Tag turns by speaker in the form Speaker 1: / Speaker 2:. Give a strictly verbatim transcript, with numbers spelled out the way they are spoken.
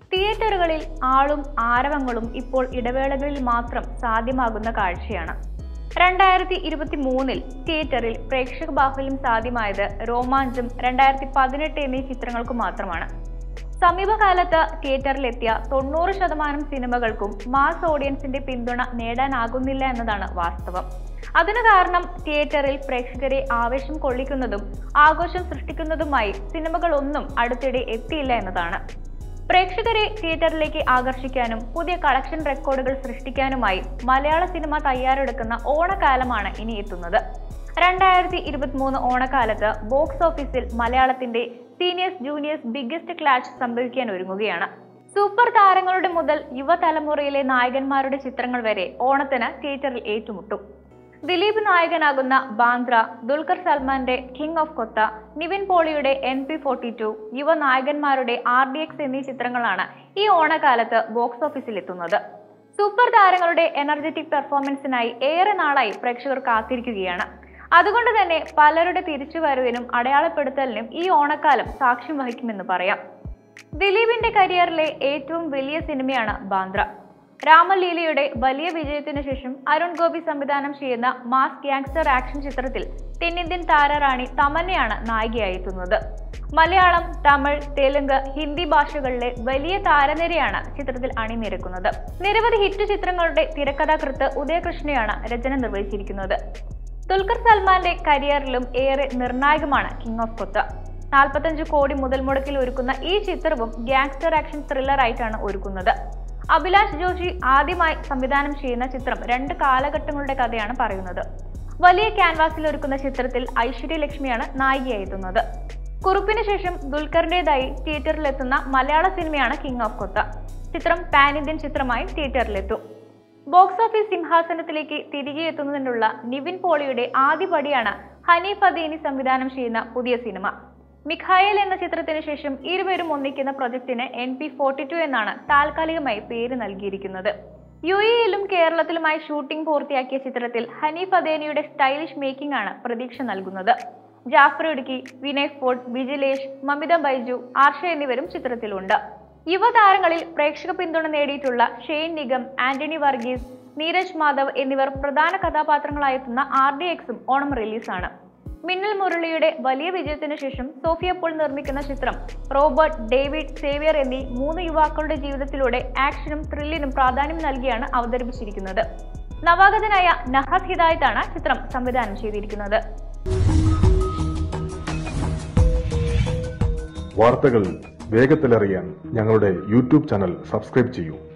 Speaker 1: തിയേറ്ററുകളിൽ ആളും ആരവങ്ങളും ഇപ്പോൾ ഇടവേളകളിൽ മാത്രം സാധ്യമാകുന്ന കാഴ്ചയാണ്. രണ്ടായിരത്തി ഇരുപത്തി മൂന്നിൽ തിയേറ്ററിൽ പ്രേക്ഷക ബാഹുല്യം സാധ്യമായത് രോമാഞ്ചം, രണ്ടായിരത്തി പതിനെട്ട് എന്നീ ചിത്രങ്ങൾക്കു മാത്രമാണ്. സമീപകാലത്ത് തിയേറ്ററിലെത്തിയ തൊണ്ണൂറ് ശതമാനം സിനിമകൾക്കും മാസ് ഓഡിയൻസിന്റെ പിന്തുണ നേടാനാകുന്നില്ല എന്നതാണ് വാസ്തവം. അതിനു കാരണം തിയേറ്ററിൽ പ്രേക്ഷകരെ ആവേശം കൊള്ളിക്കുന്നതും ആഘോഷം സൃഷ്ടിക്കുന്നതുമായി സിനിമകളൊന്നും അടുത്തിടെ എത്തിയില്ല എന്നതാണ്. പ്രേക്ഷകരെ തിയേറ്ററിലേക്ക് ആകർഷിക്കാനും പുതിയ കളക്ഷൻ റെക്കോർഡുകൾ സൃഷ്ടിക്കാനുമായി മലയാള സിനിമ തയ്യാറെടുക്കുന്ന ഓണക്കാലമാണ് ഇനി എത്തുന്നത്. രണ്ടായിരത്തി ഇരുപത്തിമൂന്ന് ഓണക്കാലത്ത് ബോക്സ് ഓഫീസിൽ മലയാളത്തിന്റെ സീനിയേഴ്സ് ജൂനിയേഴ്സ് ബിഗ്ഗസ്റ്റ് ക്ലാഷ് സംഭവിക്കാൻ ഒരുങ്ങുകയാണ്. സൂപ്പർ താരങ്ങളുടെ മുതൽ യുവതലമുറയിലെ നായകന്മാരുടെ ചിത്രങ്ങൾ വരെ ഓണത്തിന് തിയേറ്ററിൽ ഏറ്റുമുട്ടും. ദിലീപ് നായകനാകുന്ന ബാന്ദ്ര, ദുൽഖർ സൽമാന്റെ കിങ് ഓഫ് കൊത്ത, നിവിൻ പോളിയുടെ എൻ പി ഫോർട്ടി ടു, യുവ നായകന്മാരുടെ ആർ ഡി എക്സ് എന്നീ ചിത്രങ്ങളാണ് ഈ ഓണക്കാലത്ത് ബോക്സ് ഓഫീസിൽ എത്തുന്നത്. സൂപ്പർ താരങ്ങളുടെ എനർജറ്റിക് പെർഫോമൻസിനായി ഏറെ നാളായി പ്രേക്ഷകർ കാത്തിരിക്കുകയാണ്. അതുകൊണ്ട് തന്നെ പലരുടെ തിരിച്ചുവരവിനും അടയാളപ്പെടുത്തലിനും ഈ ഓണക്കാലം സാക്ഷ്യം വഹിക്കുമെന്ന് പറയാം. ദിലീപിന്റെ കരിയറിലെ ഏറ്റവും വലിയ സിനിമയാണ് ബാന്ദ്ര. രാമലീലയുടെ വലിയ വിജയത്തിനു ശേഷം അരുൺ ഗോപി സംവിധാനം ചെയ്യുന്ന മാസ് ഗ്യാങ്സ്റ്റർ ആക്ഷൻ ചിത്രത്തിൽ തെന്നിന്ത്യൻ താരറാണി തമന്നയാണ് നായികയായെത്തുന്നത്. മലയാളം, തമിഴ്, തെലുങ്ക്, ഹിന്ദി ഭാഷകളിലെ വലിയ താരനിരയാണ് ചിത്രത്തിൽ അണിനിരക്കുന്നത്. നിരവധി ഹിറ്റ് ചിത്രങ്ങളുടെ തിരക്കഥാകൃത്ത് ഉദയകൃഷ്ണയാണ് രചന നിർവഹിച്ചിരിക്കുന്നത്. ദുൽഖർ സൽമാന്റെ കരിയറിലും ഏറെ നിർണായകമാണ് കിങ് ഓഫ് കൊത്ത. നാൽപ്പത്തഞ്ച് കോടി മുതൽ മുടക്കിൽ ഒരുക്കുന്ന ഈ ചിത്രവും ഗ്യാങ്സ്റ്റർ ആക്ഷൻ ത്രില്ലർ ആയിട്ടാണ് ഒരുക്കുന്നത്. അഭിലാഷ് ജോഷി ആദ്യമായി സംവിധാനം ചെയ്യുന്ന ചിത്രം രണ്ട് കാലഘട്ടങ്ങളുടെ കഥയാണ് പറയുന്നത്. വലിയ ക്യാൻവാസിൽ ഒരുക്കുന്ന ചിത്രത്തിൽ ഐശ്വര്യ ലക്ഷ്മിയാണ് നായികയായെത്തുന്നത്. കുറുപ്പിന് ശേഷം ദുൽഖറിന്റേതായി തിയേറ്ററിലെത്തുന്ന മലയാള സിനിമയാണ് കിങ് ഓഫ് കൊത്ത. ചിത്രം പാൻ ഇന്ത്യൻ ചിത്രമായി തിയേറ്ററിലെത്തും. ബോക്സ് ഓഫീസ് സിംഹാസനത്തിലേക്ക് തിരികെ എത്തുന്നതിനുള്ള നിവിൻ പോളിയുടെ ആദ്യ പടിയാണ് ഹനീഫ് അദേനി സംവിധാനം ചെയ്യുന്ന പുതിയ സിനിമ. മിഖായേൽ എന്ന ചിത്രത്തിന് ശേഷം ഇരുവരും ഒന്നിക്കുന്ന പ്രൊജക്ടിന് എൻ പി ഫോർട്ടി ടു എന്നാണ് താൽക്കാലികമായി പേര് നൽകിയിരിക്കുന്നത്. യു എയിലും കേരളത്തിലുമായി ഷൂട്ടിംഗ് പൂർത്തിയാക്കിയ ചിത്രത്തിൽ ഹനീഫ് അദേനിയുടെ സ്റ്റൈലിഷ് മേക്കിംഗ് ആണ് പ്രതീക്ഷ നൽകുന്നത്. ജാഫർ ഇടുക്കി, വിനയ് ഫോർട്ട്, വിജിലേഷ്, മമിത ബൈജു, ആർഷ എന്നിവരും ചിത്രത്തിലുണ്ട്. യുവതാരങ്ങളിൽ പ്രേക്ഷക പിന്തുണ നേടിയിട്ടുള്ള ഷെയ്ൻ നിഗം, ആന്റണി വർഗീസ്, നീരജ് മാധവ് എന്നിവർ പ്രധാന കഥാപാത്രങ്ങളായെത്തുന്ന ആർ ഡി എക്സും ഓണം റിലീസാണ്. മിന്നൽ മുരളിയുടെ വലിയ വിജയത്തിനു ശേഷം സോഫിയ പോൾ നിർമ്മിക്കുന്ന ചിത്രം റോബർട്ട്, ഡേവിഡ്, സേവിയർ എന്നീ മൂന്ന് യുവാക്കളുടെ ജീവിതത്തിലൂടെ ആക്ഷനും ത്രില്ലിനും പ്രാധാന്യം നൽകിയാണ് അവതരിപ്പിച്ചിരിക്കുന്നത്. നവാഗതനായ നഹാസ് ഹിദായത്താണ് ചിത്രം സംവിധാനം ചെയ്തിരിക്കുന്നത്.
Speaker 2: വാർത്തകൾ വേഗത്തിലറിയാൻ ഞങ്ങളുടെ യൂട്യൂബ് ചാനൽ സബ്സ്ക്രൈബ് ചെയ്യൂ.